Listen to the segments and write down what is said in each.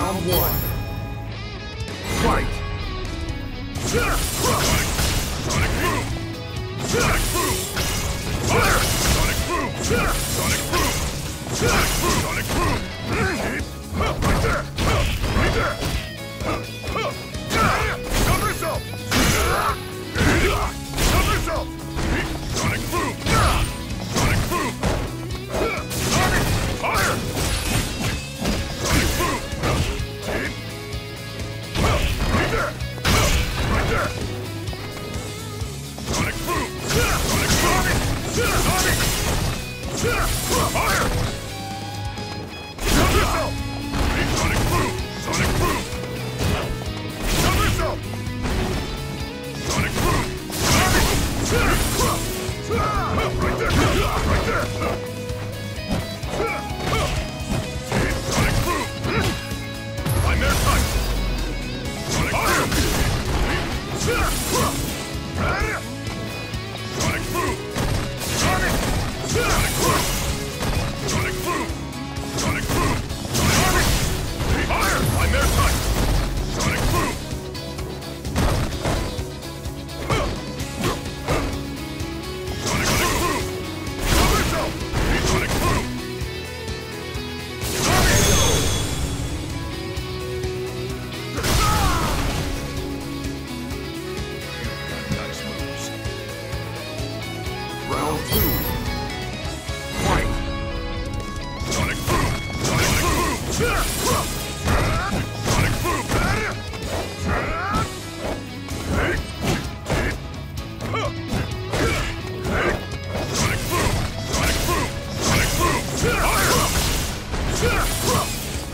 Round one. Fight! Sonic Boom! Sonic Boom! Fire! Sonic Boom! Sonic Boom! Sonic Boom! Sonic Boom! Right there! Right there! Somersault! Somersault! Sonic Boom! Sonic Boom! Sonic Fire! Sonic Boom! Right there! Right there! Sonic Boom! Sonic Boom! Sonic! Fire! Somersault! Sonic Boom! Sonic Boom! Somersault! Sonic Boom! Sonic! Right there! Right there! Sonic Boom! I'm airtight! Sonic Boom! Sonic Boom! Sonic! Sonic Boom! Sonic Boom! Sonic Boom! Sonic! Fire! I'm airtight! Sonic Boom! Sonic Boom! Somersault! Sonic Boom! Sonic! Nice moves. Round two. Fight! Sonic Boom! Sonic Boom! Sonic Boom! Sonic Boom! Sonic Boom! Sonic Boom! Fire! Somersault!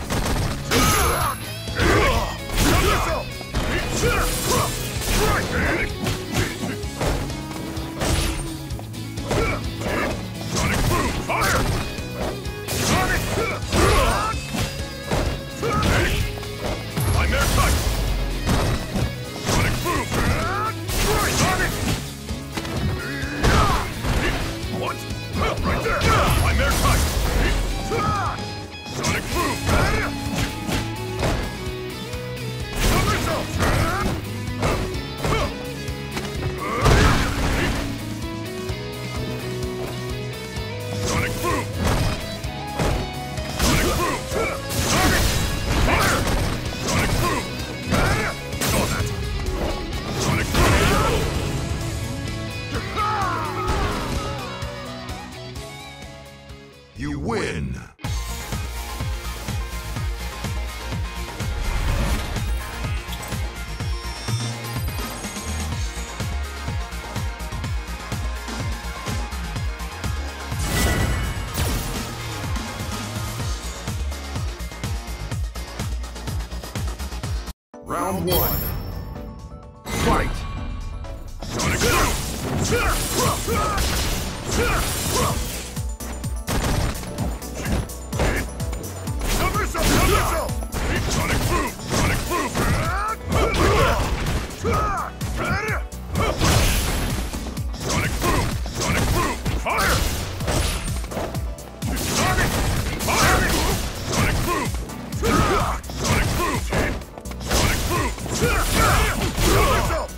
Right! Sonic Boom! Fire! Sonic! I'm airtight! Sonic Boom! Sonic! What? Right there! I'm airtight! Sonic Boom! Somersault! Sonic Boom! Sonic Boom! Sonic! Fire! Sonic Boom! Saw that! Sonic Boom! You win! Round one. Fight! Sonic Boom! Somersault! Somersault! Sonic Boom! Sonic Boom! Sonic Boom! Sonic Boom! Fire! Sonic! Fire! Sonic Boom! Sonic Boom! Sonic Boom! Somersault!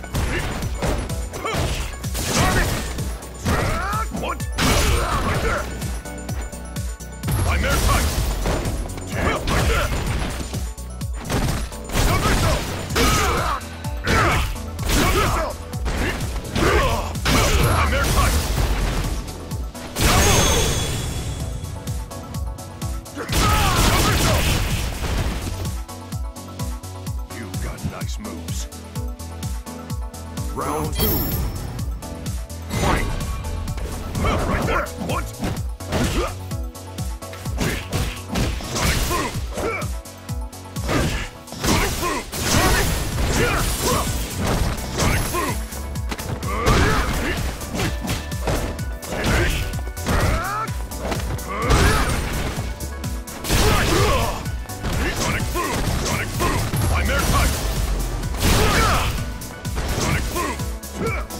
Sonic! What? Right there! I'm airtight! Right there! Somersault! Somersault! I'm airtight! Somersault! You got nice moves. Round two. Fight! Right there! What? Sonic Boom! Sonic Boom! Sonic! Sonic Boom! Sonic Boom! Sonic Boom! I'm airtight! Sonic Boom!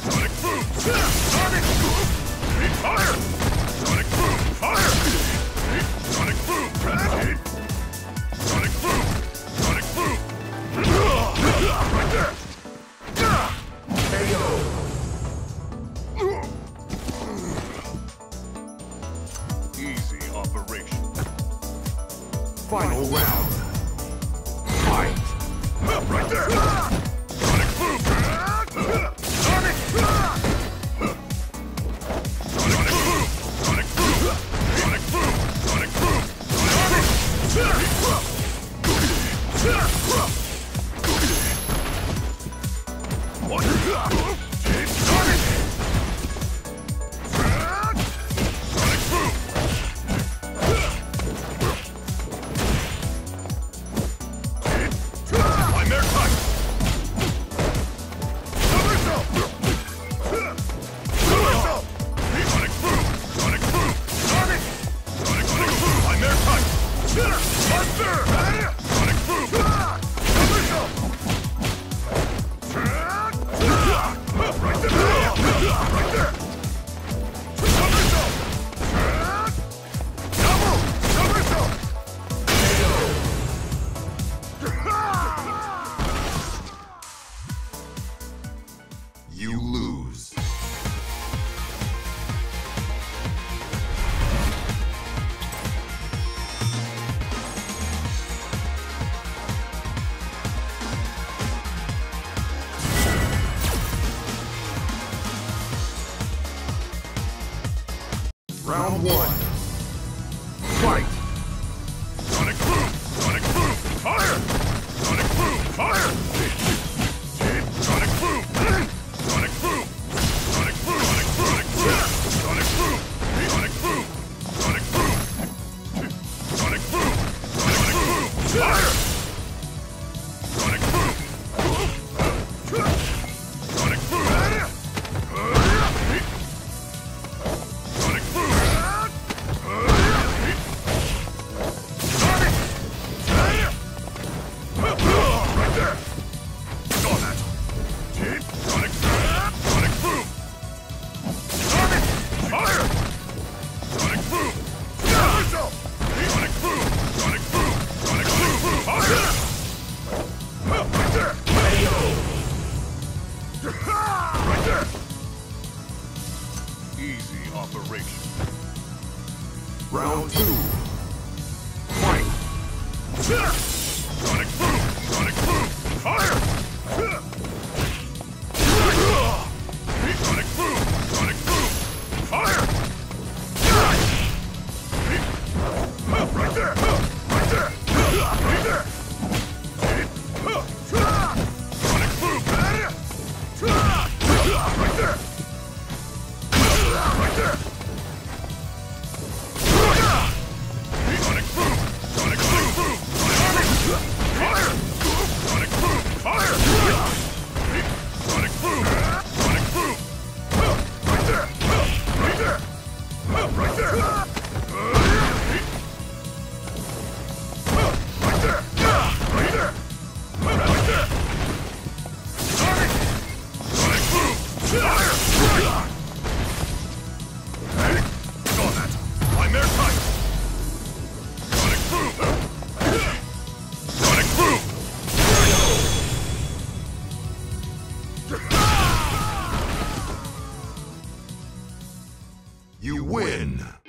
down. Fight! Right there! Sonic boom! Sonic! Sonic boom! Sonic boom! Sonic boom! Sonic boom! What? Team Sonic! Sonic boom! I'm air cut! Somersault! Somersault! Sonic boom! Sonic boom! Sonic! Sonic boom! I'm air cut! Monster! Sonic boom! Somersault! Right there! Right there! Somersault! Double! Somersault! You lose. Round one. Fight! Sonic boom! Sonic boom! Fire! Sonic boom! Fire! Sonic boom! Sonic boom! Sonic boom! Sonic boom! Sonic boom! Sonic boom! Sonic boom! Sonic boom! Fire! Sonic boom! Sonic boom! Sonic boom! Right there! Saw that! Sonic! Sonic boom! Sonic! Fire! Sonic boom! Somersault! Sonic boom! Sonic boom! Sonic boom! Fire! Right there! Right there! Easy operation. Round two. Fight! Sonic boom! Sonic boom! Fire! Sonic boom! Sonic boom! Fire! Right there! Right there! Right there! Sonic boom! Right there! Right there! Sonic boom! Sonic boom! Sonic fire! Sonic boom! Fire! Sonic boom! Sonic boom! Right there! Right there! Right there! Right there! Right there! Right there! Sonic! Sonic boom! Fire! Hey! Saw that! I'm air cut! Sonic boom! Sonic boom! You win.